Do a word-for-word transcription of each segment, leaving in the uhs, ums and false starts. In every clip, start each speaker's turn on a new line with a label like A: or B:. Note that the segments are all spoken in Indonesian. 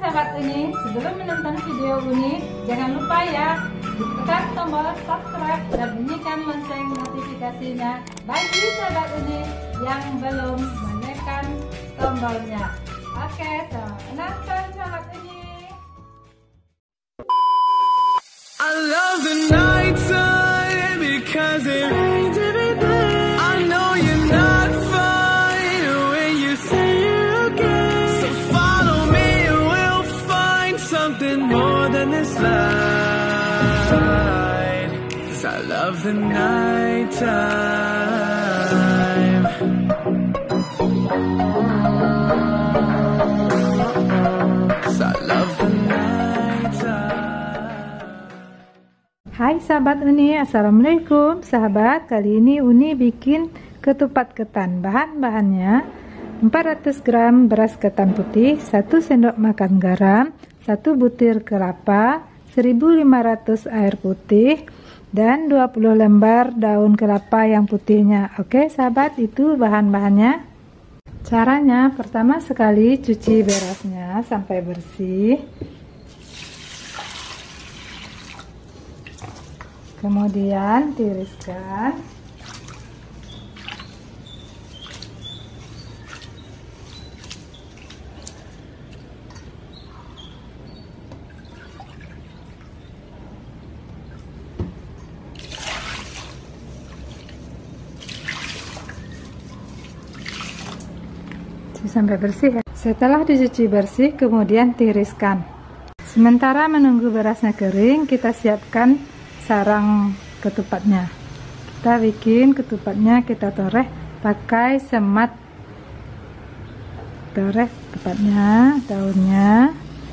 A: sahabat Uni, sebelum menonton video Uni, jangan lupa ya tekan tombol subscribe dan bunyikan lonceng notifikasinya bagi sahabat Uni yang belum menekan tombolnya. Oke, menonton sahabat Uni.
B: I love the night time because it rains every day. I know you're not fine when you say you're okay. So follow me and we'll find something more than this light. 'Cause I love the night time. 'Cause I love the night time.
A: Hai sahabat Uni, assalamualaikum sahabat. Kali ini Uni bikin ketupat ketan. Bahan-bahannya empat ratus gram beras ketan putih, satu sendok makan garam, satu butir kelapa, seribu lima ratus air putih, dan dua puluh lembar daun kelapa yang putihnya. Oke sahabat, itu bahan-bahannya. Caranya, pertama sekali cuci berasnya sampai bersih. Kemudian tiriskan. Sampai bersih ya. Setelah dicuci bersih, kemudian tiriskan. Sementara menunggu berasnya kering, kita siapkan sarang ketupatnya. Kita bikin ketupatnya, kita toreh pakai semat. Toreh ketupatnya, daunnya.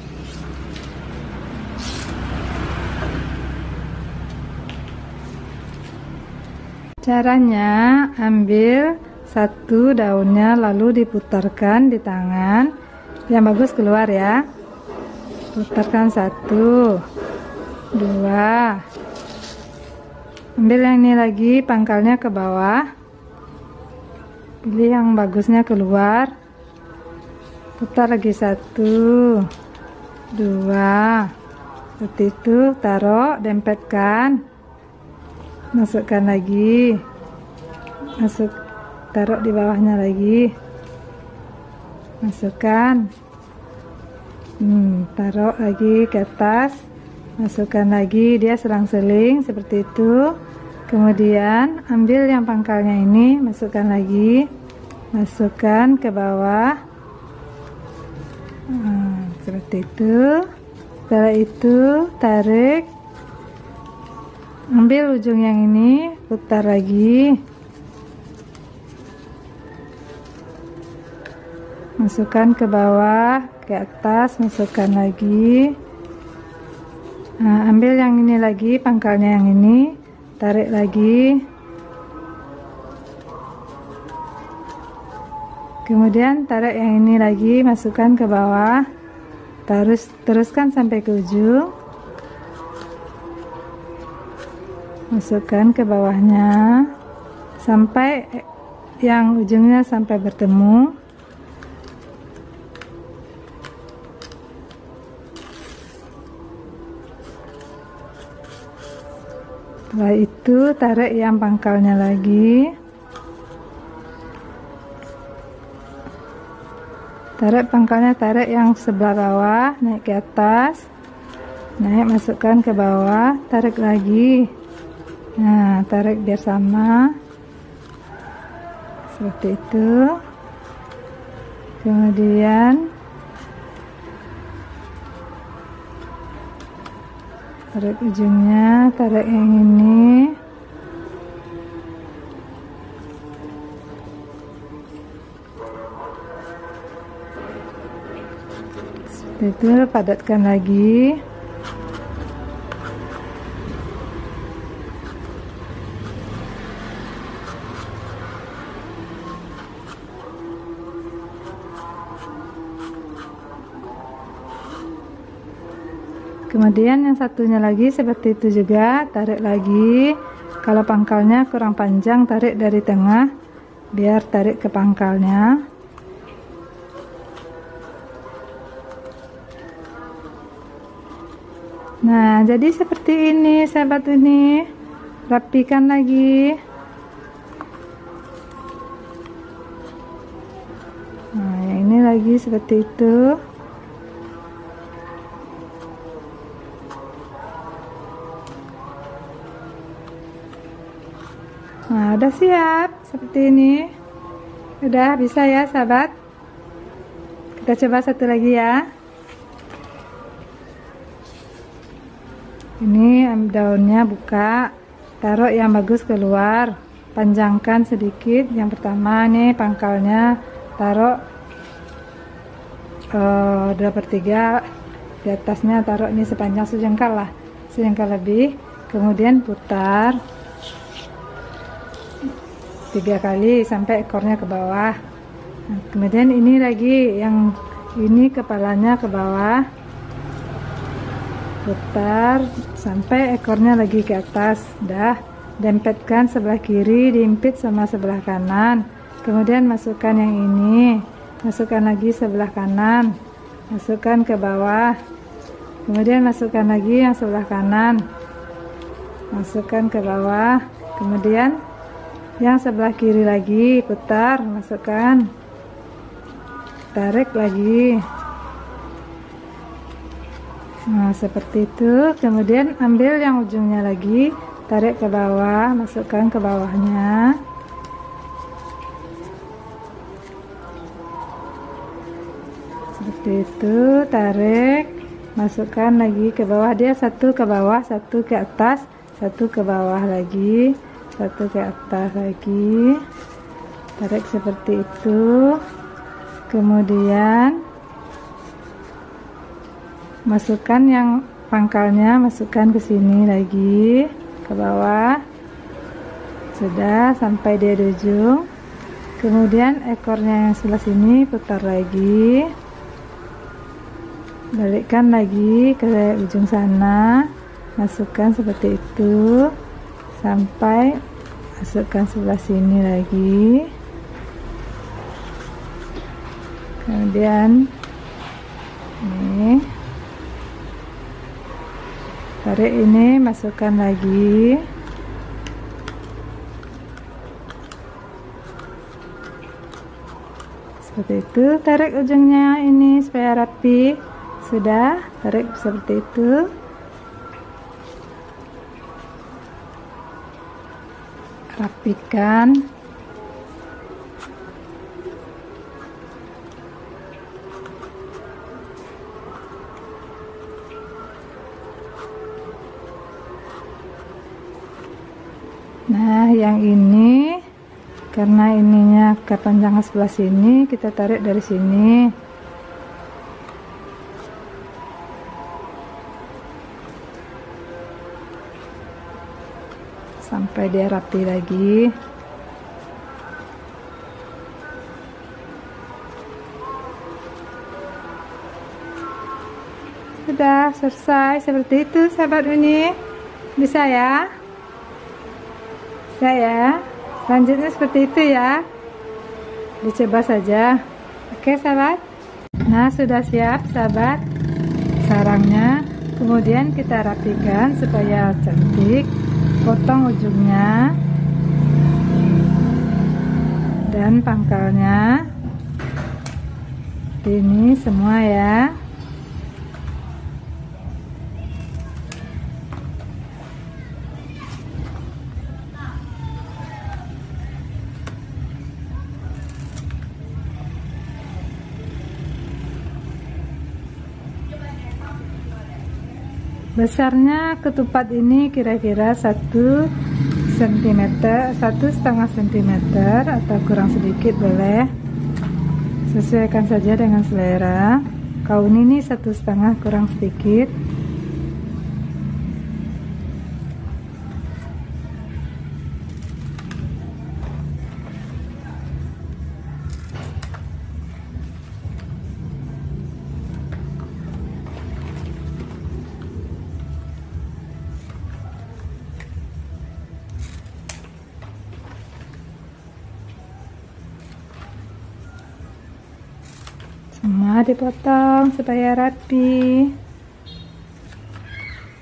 A: Caranya, ambil satu daunnya lalu diputarkan di tangan. Yang bagus keluar ya. Putarkan satu, dua. Ambil yang ini lagi, pangkalnya ke bawah. Pilih yang bagusnya keluar. Putar lagi satu, dua. Seperti itu, taruh, dempetkan. Masukkan lagi. Masuk, taruh di bawahnya lagi. Masukkan. Hmm, taruh lagi ke atas. Masukkan lagi, dia selang-seling seperti itu. Kemudian ambil yang pangkalnya ini, masukkan lagi, masukkan ke bawah. Nah, seperti itu. Setelah itu tarik, ambil ujung yang ini, putar lagi, masukkan ke bawah, ke atas, masukkan lagi. Nah, ambil yang ini lagi, pangkalnya yang ini, tarik lagi. Kemudian tarik yang ini lagi, masukkan ke bawah. Terus teruskan sampai ke ujung. Masukkan ke bawahnya sampai yang ujungnya sampai bertemu. Setelah itu tarik yang pangkalnya lagi. Tarik pangkalnya, tarik yang sebelah bawah, naik ke atas. Naik, masukkan ke bawah, tarik lagi. Nah, tarik biar sama. Seperti itu. Kemudian tarik ujungnya, tarik yang ini. Seperti itu, padatkan lagi. Kemudian yang satunya lagi seperti itu juga, tarik lagi. Kalau pangkalnya kurang panjang, tarik dari tengah biar tarik ke pangkalnya. Nah, jadi seperti ini sahabat ini. Rapikan lagi. Nah, yang ini lagi seperti itu. Nah, udah siap seperti ini. Udah bisa ya sahabat. Kita coba satu lagi ya. Ini daunnya buka, taruh yang bagus keluar, panjangkan sedikit. Yang pertama nih pangkalnya taruh uh, dua per tiga, di atasnya taruh ini sepanjang sejengkal lah, sejengkal lebih. Kemudian putar tiga kali sampai ekornya ke bawah. Nah, kemudian ini lagi yang ini kepalanya ke bawah, putar sampai ekornya lagi ke atas. Dah, dempetkan sebelah kiri, diimpit sama sebelah kanan. Kemudian masukkan yang ini, masukkan lagi sebelah kanan, masukkan ke bawah. Kemudian masukkan lagi yang sebelah kanan, masukkan ke bawah. Kemudian yang sebelah kiri lagi, putar, masukkan, tarik lagi. Nah, seperti itu. Kemudian ambil yang ujungnya lagi, tarik ke bawah, masukkan ke bawahnya. Seperti itu, tarik, masukkan lagi ke bawah. Dia satu ke bawah, satu ke atas, satu ke bawah lagi, satu ke atas lagi. Tarik seperti itu. Kemudian masukkan yang pangkalnya, masukkan ke sini lagi, ke bawah. Sudah sampai di ujung. Kemudian ekornya yang sebelah sini putar lagi, balikkan lagi ke ujung sana, masukkan seperti itu sampai masukkan sebelah sini lagi. Kemudian ini tarik ini, masukkan lagi. Seperti itu, tarik ujungnya ini supaya rapi. Sudah, tarik seperti itu. Rapikan. Nah, yang ini karena ininya kepanjangan sebelah sini, kita tarik dari sini. Sampai dia rapi lagi. Sudah selesai seperti itu sahabat Uni. Bisa ya? Saya selanjutnya seperti itu ya, dicoba saja. Oke sahabat. Nah, sudah siap sahabat sarangnya. Kemudian kita rapikan supaya cantik. Potong ujungnya dan pangkalnya. Ini semua ya. Besarnya ketupat ini kira-kira satu sentimeter, satu setengah sentimeter atau kurang sedikit boleh. Sesuaikan saja dengan selera. Kaun ini satu setengah kurang sedikit. Semua dipotong supaya rapi.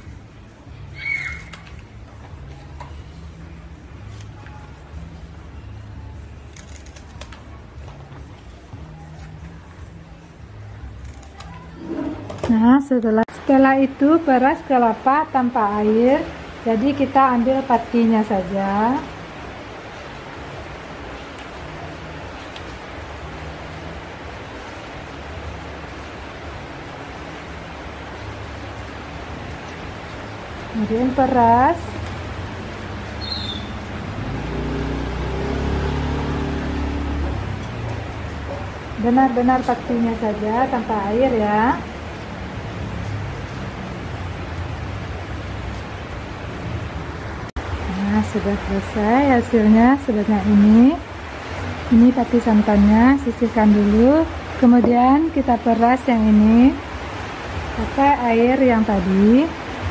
A: Nah, setelah setelah itu peras kelapa tanpa air. Jadi kita ambil patinya saja. Kemudian peras. Benar-benar patinya saja tanpa air ya. Nah, sudah selesai hasilnya sebanyak ini. Ini pati santannya, sisihkan dulu. Kemudian kita peras yang ini pakai air yang tadi.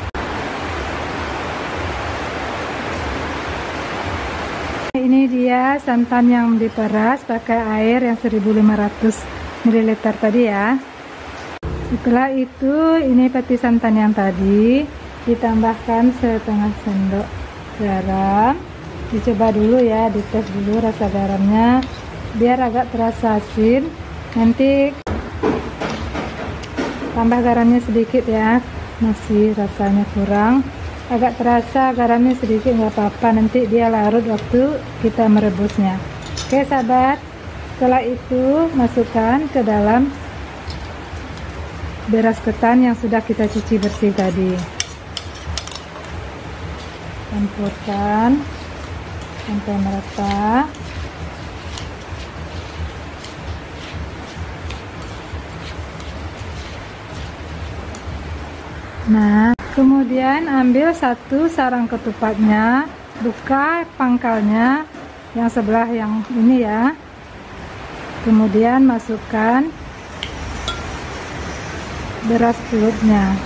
A: Ini dia santan yang diperas pakai air yang seribu lima ratus mililiter tadi ya. Setelah itu ini peti santan yang tadi ditambahkan setengah sendok garam. Dicoba dulu ya, dites dulu rasa garamnya biar agak terasa asin. Nanti tambah garamnya sedikit ya, masih rasanya kurang, agak terasa garamnya sedikit nggak apa-apa, nanti dia larut waktu kita merebusnya. Oke sahabat, setelah itu masukkan ke dalam beras ketan yang sudah kita cuci bersih tadi. Campurkan sampai merata. Nah, kemudian ambil satu sarang ketupatnya, buka pangkalnya yang sebelah yang ini ya. Kemudian masukkan beras pelutnya.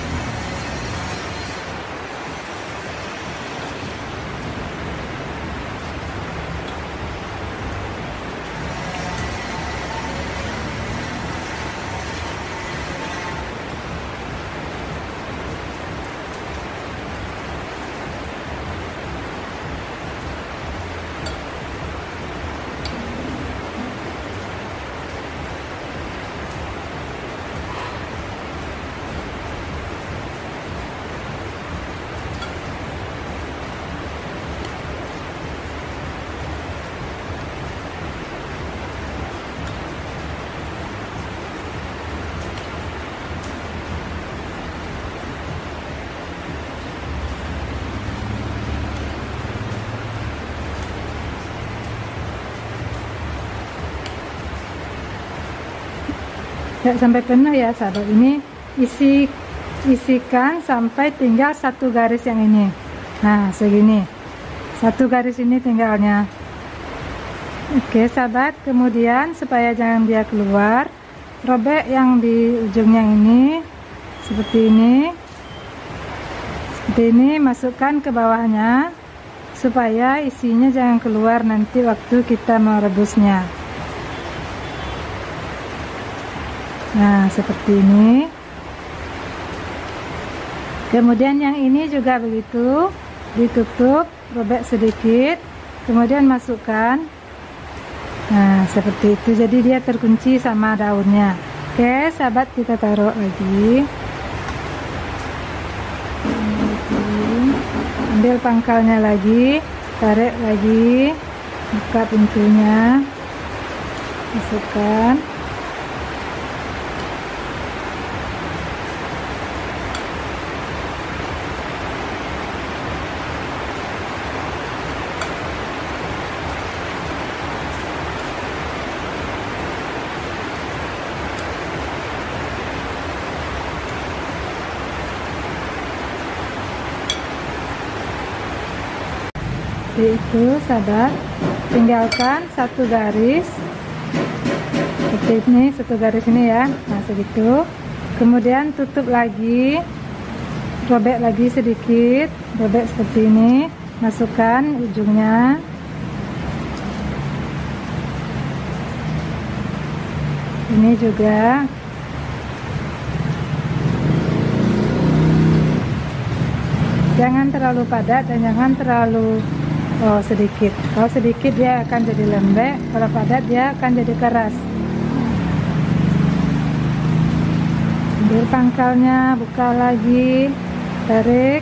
A: Tidak sampai penuh ya sahabat, ini isi isikan sampai tinggal satu garis yang ini. Nah segini, satu garis ini tinggalnya. Oke sahabat, kemudian supaya jangan dia keluar, robek yang di ujungnya ini seperti ini, seperti ini, masukkan ke bawahnya supaya isinya jangan keluar nanti waktu kita merebusnya. Nah seperti ini. Kemudian yang ini juga begitu, ditutup, robek sedikit, kemudian masukkan. Nah seperti itu, jadi dia terkunci sama daunnya. Oke sahabat, kita taruh lagi. Ambil pangkalnya lagi, tarik lagi, buka pintunya, masukkan. Seperti itu sahabat, tinggalkan satu garis seperti ini, satu garis ini ya. Nah segitu, kemudian tutup lagi, robek lagi sedikit, robek seperti ini, masukkan ujungnya. Ini juga jangan terlalu padat dan jangan terlalu oh, sedikit. Kalau sedikit dia akan jadi lembek, kalau padat dia akan jadi keras. Ambil pangkalnya, buka lagi, tarik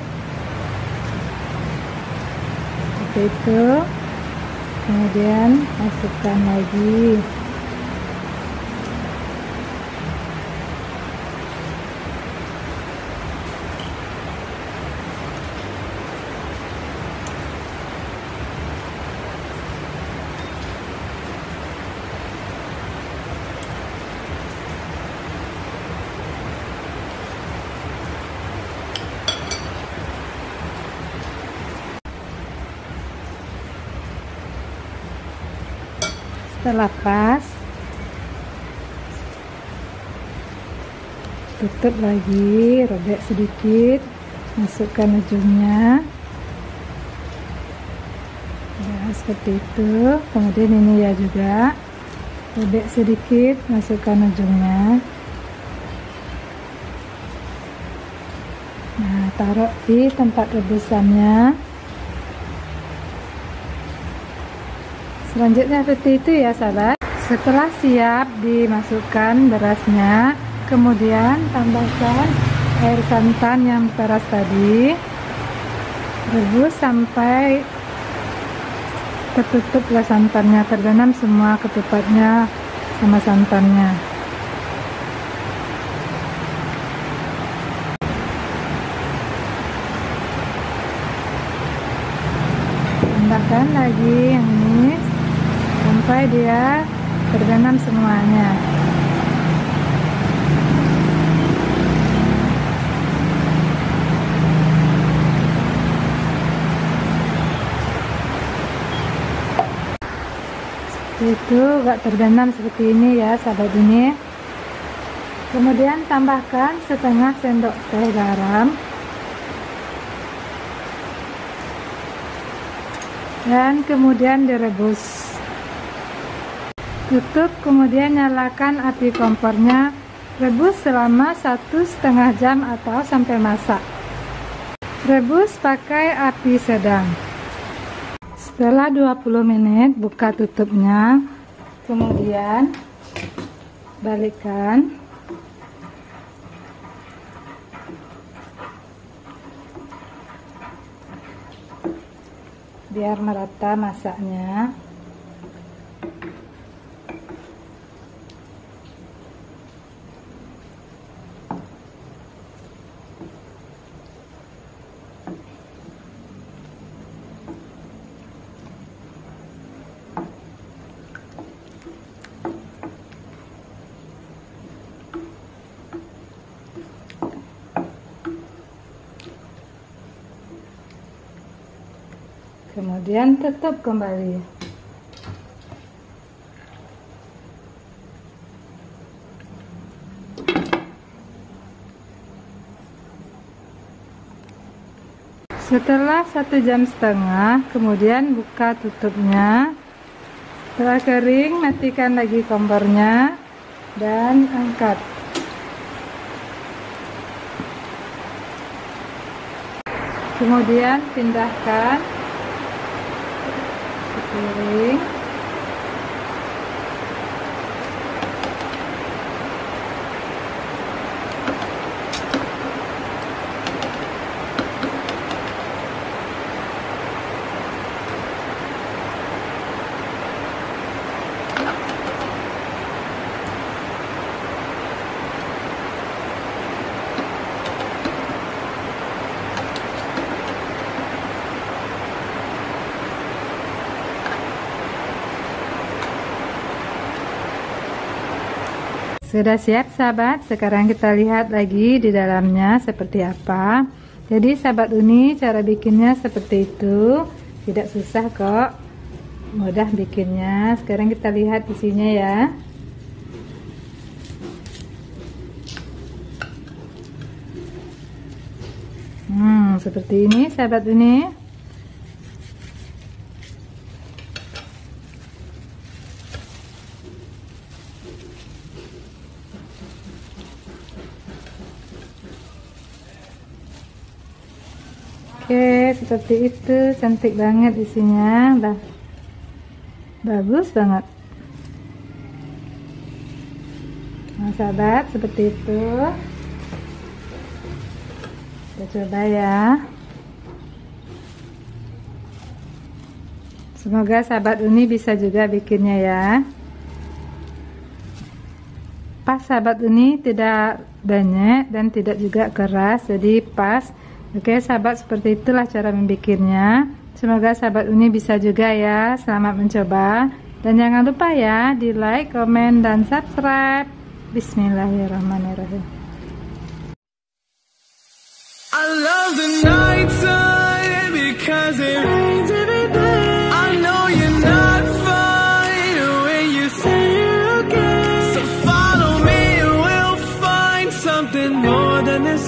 A: seperti itu, kemudian masukkan lagi. Setelah pas, tutup lagi, robek sedikit, masukkan ujungnya. Ya, seperti itu. Kemudian ini ya juga, robek sedikit, masukkan ujungnya. Nah, taruh di tempat rebusannya. Selanjutnya seperti itu ya sahabat. Setelah siap dimasukkan berasnya, kemudian tambahkan air santan yang peras tadi, rebus sampai tertutuplah santannya, terbenam semua ketupatnya sama santannya. Tambahkan lagi yang ini sampai dia terbenam semuanya. Seperti itu, gak terbenam seperti ini ya sahabat ini. Kemudian tambahkan setengah sendok teh garam dan kemudian direbus. Tutup, kemudian nyalakan api kompornya, rebus selama satu setengah jam atau sampai masak. Rebus pakai api sedang. Setelah dua puluh menit, buka tutupnya, kemudian balikkan. Biar merata masaknya. Kemudian tutup kembali. Setelah satu jam setengah, kemudian buka tutupnya. Setelah kering, matikan lagi kompornya dan angkat. Kemudian pindahkan piring. Sudah siap sahabat, sekarang kita lihat lagi di dalamnya seperti apa. Jadi sahabat Uni, cara bikinnya seperti itu, tidak susah kok, mudah bikinnya. Sekarang kita lihat isinya ya. Hmm, seperti ini sahabat Uni. Oke, seperti itu, cantik banget isinya, bah, bagus banget. Nah sahabat, seperti itu. Kita coba ya. Semoga sahabat Uni bisa juga bikinnya ya. Pas sahabat Uni, tidak banyak dan tidak juga keras, jadi pas. Oke sahabat, seperti itulah cara membikinnya. Semoga sahabat Uni bisa juga ya. Selamat mencoba. Dan jangan lupa ya di like, komen, dan subscribe. Bismillahirrahmanirrahim.
B: I love the night time because it rains every day. I know you're not fine when you say you're okay. So follow me and we'll find something more than this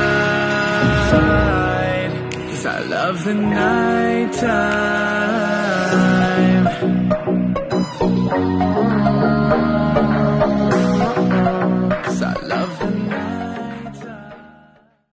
B: light. 'Cause I love the night time.